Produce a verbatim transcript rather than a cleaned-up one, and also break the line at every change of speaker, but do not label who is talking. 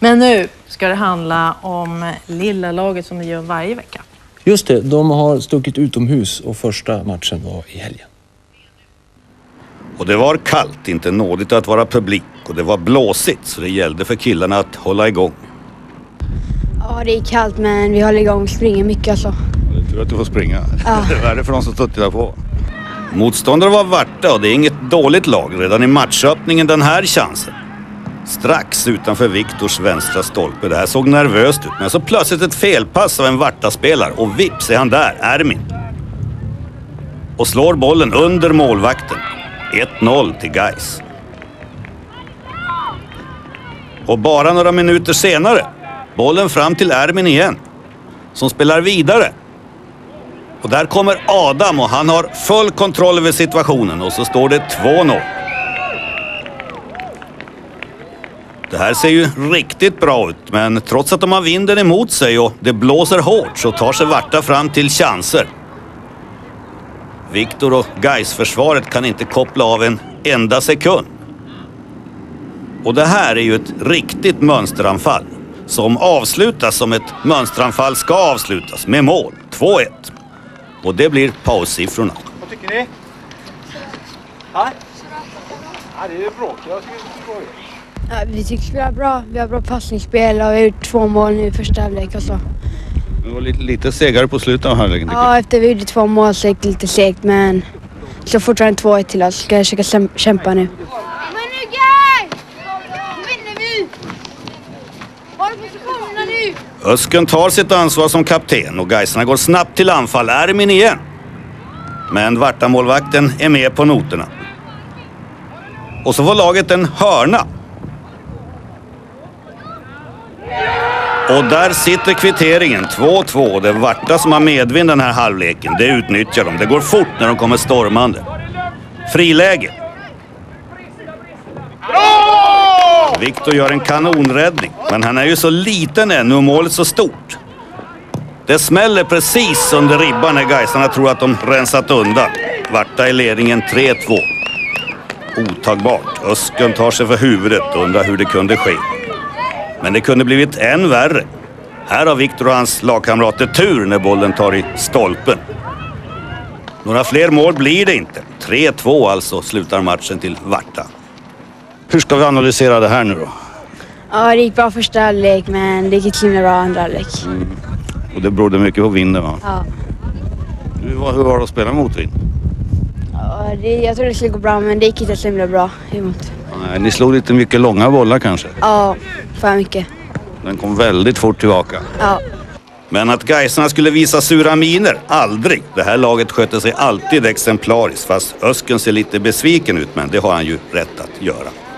Men nu ska det handla om lilla laget som de gör varje vecka.
Just det, de har stuckit utomhus och första matchen var i helgen.
Och det var kallt, inte nådigt att vara publik. Och det var blåsigt, så det gällde för killarna att hålla igång.
Ja, det är kallt, men vi håller igång och springer mycket alltså.
Det är tur att du får springa.
Ja.
Det är värre för de som stått där på. Motståndare var Varta och det är inget dåligt lag redan i matchöppningen den här chansen. Strax utanför Viktors vänstra stolpe. Det här såg nervöst ut, men så plötsligt ett felpass av en Varta-spelare och vips är han där, Ermin. Och slår bollen under målvakten. ett noll till Gais. Och bara några minuter senare, bollen fram till Ermin igen, som spelar vidare. Och där kommer Adam och han har full kontroll över situationen och så står det två noll. Det här ser ju riktigt bra ut, men trots att de har vinden emot sig och det blåser hårt så tar sig Varta fram till chanser. Viktor och Gais-försvaret kan inte koppla av en enda sekund. Och det här är ju ett riktigt mönsteranfall som avslutas som ett mönsteranfall ska avslutas med mål. två ett. Och det blir paussiffrorna.
Vad tycker ni? Ja, ja det är bra. Jag tycker det är bra.
Ja, vi tycker vi är bra. Vi har bra passningsspel och vi har gjort två mål nu i första halvlek och så.
Det var lite, lite segare på slutet av halvleken.
Ja, efter vi gjorde två mål så gick det lite segt, men så fortfarande två ett till oss. Ska jag försöka kämpa nu.
Men nu Gais! Nu vinner vi! Håll positionerna nu!
Ösken tar sitt ansvar som kapten och Gaisarna går snabbt till anfall. Ermin igen. Men Varta-målvakten är med på noterna. Och så får laget en hörna. Och där sitter kvitteringen, två två. Det är Varta som har medvind den här halvleken. Det utnyttjar de. Det går fort när de kommer stormande. Friläge. Viktor gör en kanonräddning. Men han är ju så liten ännu och målet så stort. Det smäller precis under ribban när Gaisarna tror att de rensat undan. Varta i ledningen tre två. Otagbart. Ösken tar sig för huvudet och undrar hur det kunde ske. Men det kunde blivit än värre. Här har Viktor och hans lagkamrater tur när bollen tar i stolpen. Några fler mål blir det inte. tre två alltså slutar matchen till Varta. Hur ska vi analysera det här nu då?
Ja, det gick bra första halvlek, men det gick inte så bra andra halvlek.
Mm. Och det berodde mycket på vinden, va?
Ja.
Hur var, hur var det att spela mot vind?
Ja, det, jag trodde det skulle gå bra, men det gick inte så himla bra emot.
Nej, ni slog lite mycket långa bollar kanske?
Ja, för mycket.
Den kom väldigt fort tillbaka.
Ja.
Men att Gaisarna skulle visa sura miner, aldrig. Det här laget sköter sig alltid exemplariskt, fast Ösken ser lite besviken ut, men det har han ju rätt att göra.